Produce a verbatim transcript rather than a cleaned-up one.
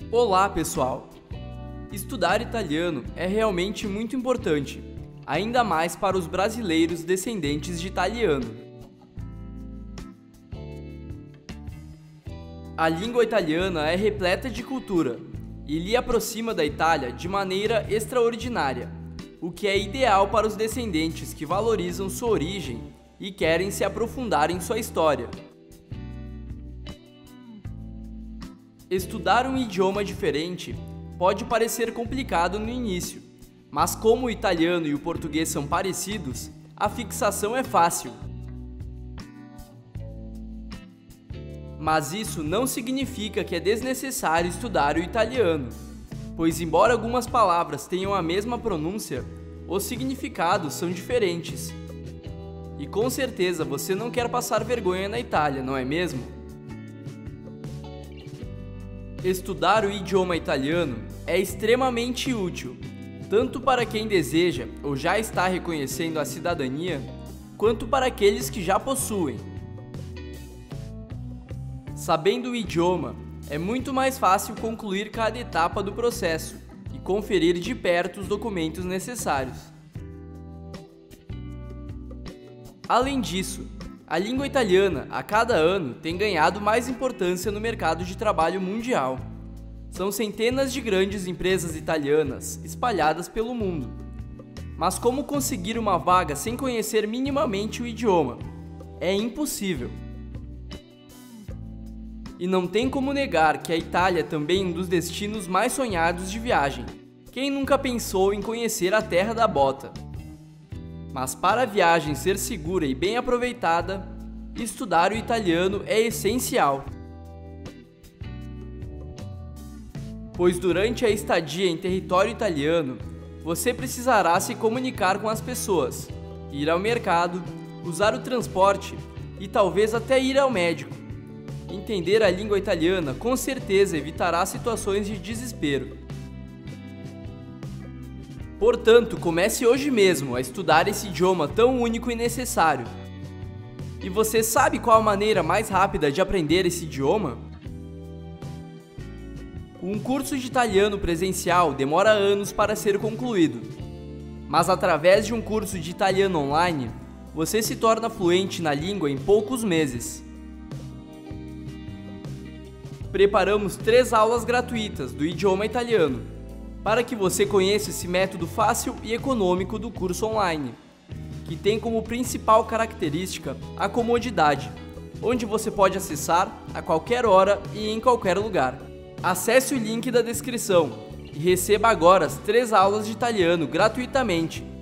Olá, pessoal! Estudar italiano é realmente muito importante, ainda mais para os brasileiros descendentes de italiano. A língua italiana é repleta de cultura e lhe aproxima da Itália de maneira extraordinária, o que é ideal para os descendentes que valorizam sua origem e querem se aprofundar em sua história. Estudar um idioma diferente pode parecer complicado no início, mas como o italiano e o português são parecidos, a fixação é fácil. Mas isso não significa que é desnecessário estudar o italiano, pois embora algumas palavras tenham a mesma pronúncia, os significados são diferentes. E com certeza você não quer passar vergonha na Itália, não é mesmo? Estudar o idioma italiano é extremamente útil, tanto para quem deseja ou já está reconhecendo a cidadania, quanto para aqueles que já possuem. Sabendo o idioma, é muito mais fácil concluir cada etapa do processo e conferir de perto os documentos necessários. Além disso, a língua italiana, a cada ano, tem ganhado mais importância no mercado de trabalho mundial. São centenas de grandes empresas italianas espalhadas pelo mundo. Mas como conseguir uma vaga sem conhecer minimamente o idioma? É impossível. E não tem como negar que a Itália é também um dos destinos mais sonhados de viagem. Quem nunca pensou em conhecer a terra da bota? Mas para a viagem ser segura e bem aproveitada, estudar o italiano é essencial. Pois durante a estadia em território italiano, você precisará se comunicar com as pessoas, ir ao mercado, usar o transporte e talvez até ir ao médico. Entender a língua italiana com certeza evitará situações de desespero. Portanto, comece hoje mesmo a estudar esse idioma tão único e necessário. E você sabe qual a maneira mais rápida de aprender esse idioma? Um curso de italiano presencial demora anos para ser concluído, mas através de um curso de italiano online, você se torna fluente na língua em poucos meses. Preparamos três aulas gratuitas do idioma italiano, para que você conheça esse método fácil e econômico do curso online, que tem como principal característica a comodidade, onde você pode acessar a qualquer hora e em qualquer lugar. Acesse o link da descrição e receba agora as três aulas de italiano gratuitamente.